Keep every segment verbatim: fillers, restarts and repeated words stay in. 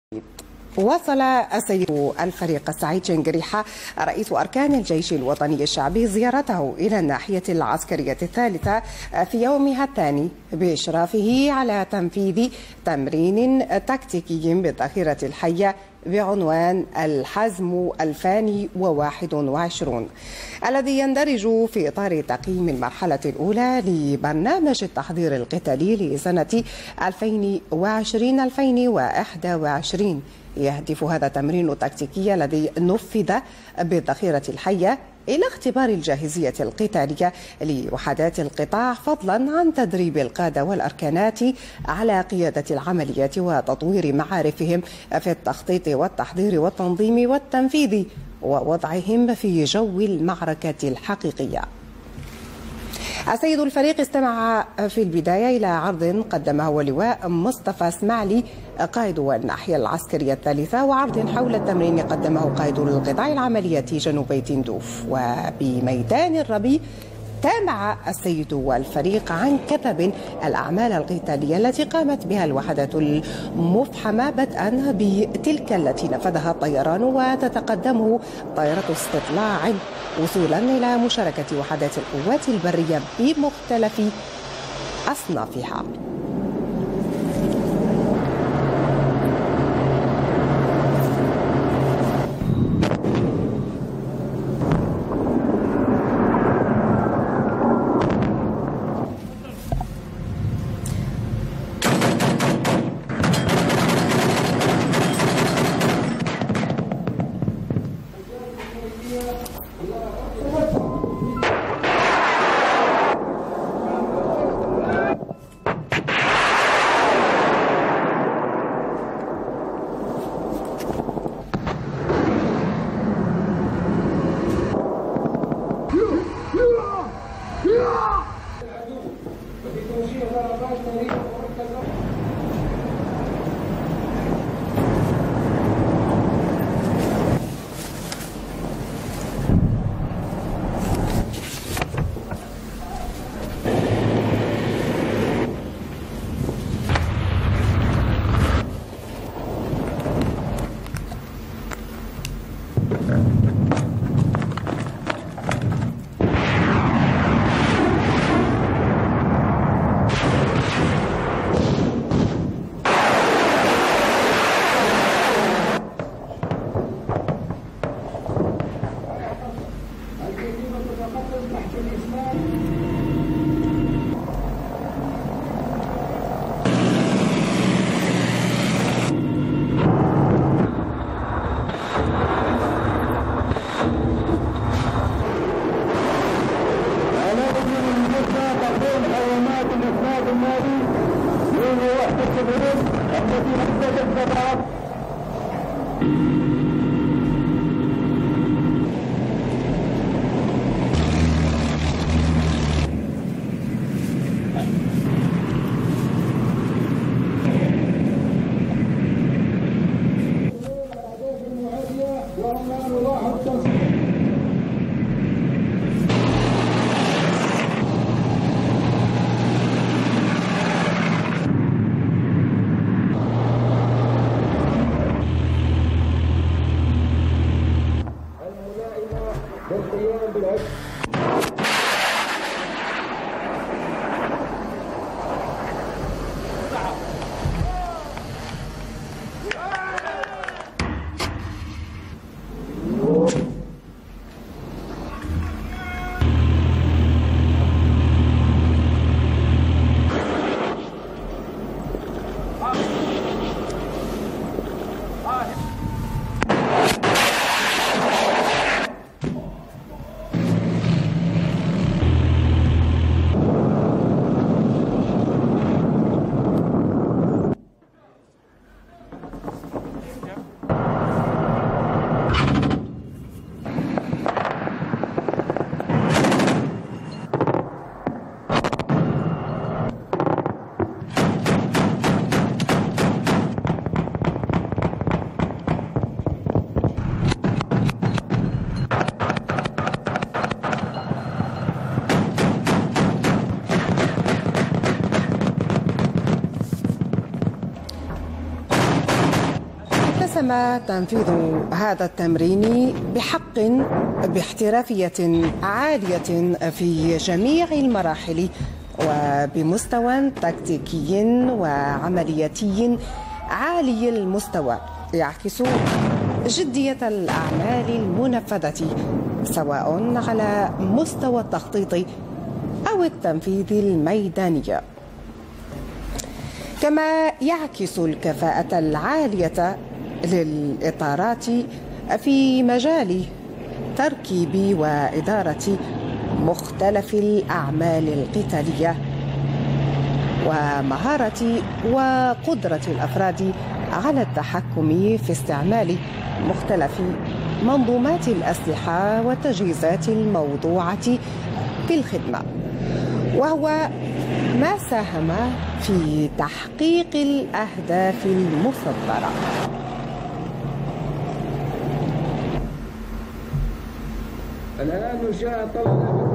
وصل السيد الفريق السعيد شنقريحة رئيس أركان الجيش الوطني الشعبي زيارته إلى الناحية العسكرية الثالثة في يومها الثاني بإشرافه على تنفيذ تمرين تكتيكي بالذخيرة الحية بعنوان الحزم ألفين وواحد وعشرين الذي يندرج في إطار تقييم المرحلة الأولى لبرنامج التحضير القتالي لسنة ألفين وعشرين ألفين وواحد وعشرين. يهدف هذا التمرين التكتيكي الذي نفذ بالذخيرة الحية إلى اختبار الجاهزية القتالية لوحدات القطاع، فضلا عن تدريب القادة والأركانات على قيادة العمليات وتطوير معارفهم في التخطيط والتحضير والتنظيم والتنفيذ ووضعهم في جو المعركة الحقيقية. السيد الفريق استمع في البداية إلى عرض قدمه اللواء مصطفى اسماعيلي قائد الناحية العسكرية الثالثة، وعرض حول التمرين قدمه قائد القطاع العملياتي جنوبي تندوف. وبميدان الربيع تابع السيد والفريق عن كثب الأعمال القتالية التي قامت بها الوحدات المفحمة، بدءا بتلك التي نفذها الطيران وتتقدمه طائرة استطلاع، وصولا إلى مشاركة وحدات القوات البرية بمختلف أصنافها. تم تنفيذ هذا التمرين بحق باحترافية عالية في جميع المراحل وبمستوى تكتيكي وعملياتي عالي المستوى يعكس جدية الأعمال المنفذة سواء على مستوى التخطيط أو التنفيذ الميداني، كما يعكس الكفاءة العالية للإطارات في مجال تركيب وإدارة مختلف الأعمال القتالية ومهارة وقدرة الأفراد على التحكم في استعمال مختلف منظومات الأسلحة والتجهيزات الموضوعة في الخدمة، وهو ما ساهم في تحقيق الأهداف المصدرة. الآن جاء طلب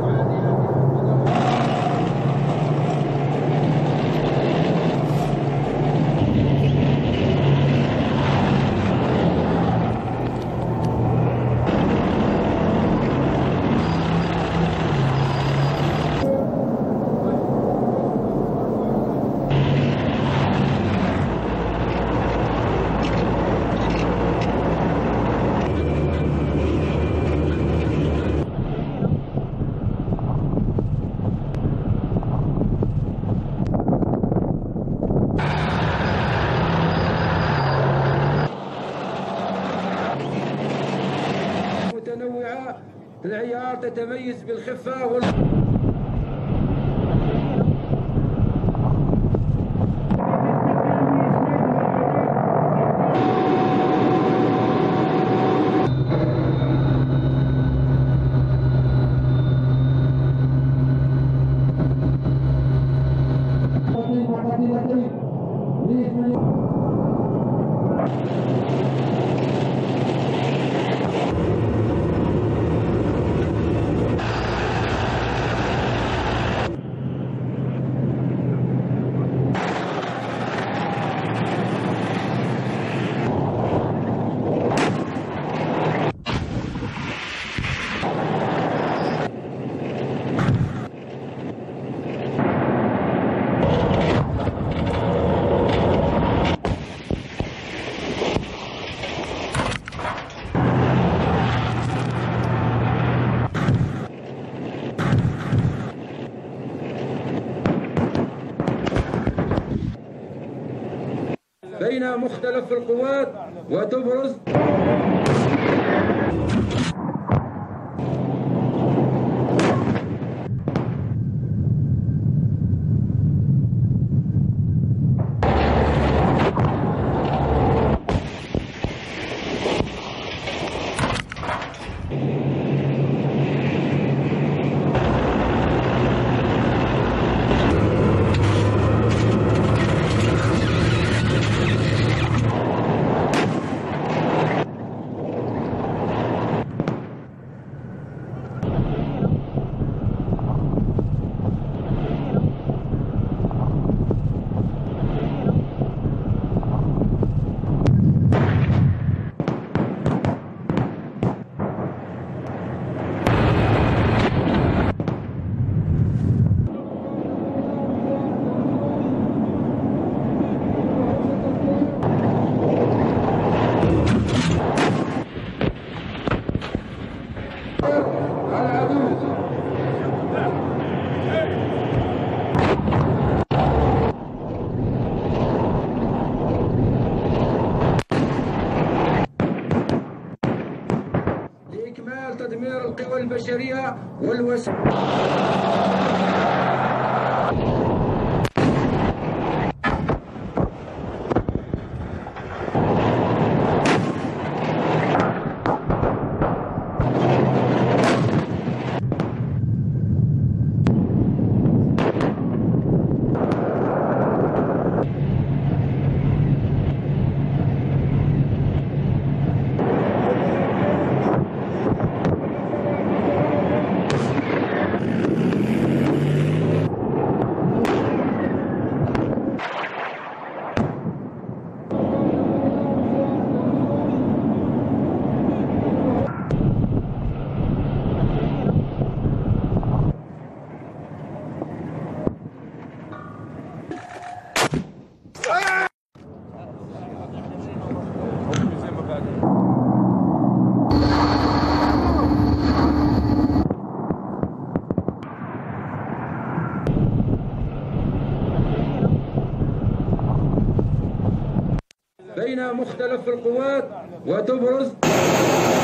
متنوعة. العيار تتميز بالخفة وال بين مختلف القوات وتبرز لإكمال تدمير القوى البشرية والوسائل. بين مختلف القوات وتبرز